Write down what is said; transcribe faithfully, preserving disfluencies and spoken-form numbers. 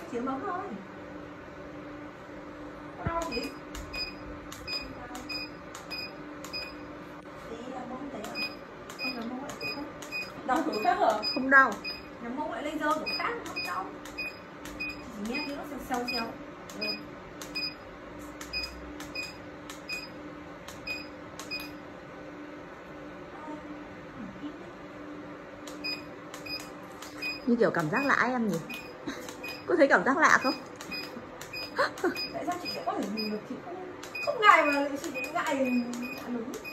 Chỉ móng thôi. Có đau gì? Tí là mông thấy không? Không là mông lại không? Đau thử khác hả? Không đau. Là mông lại laser của khác không đau. Chỉ nghe cái nó xeo xeo xeo. Ừ. Như kiểu cảm giác lạ em nhỉ? Có thấy cảm giác lạ không? Tại sao chị lại có thể nhìn được, chị không không ngại mà chị lại ngại ăn đúng.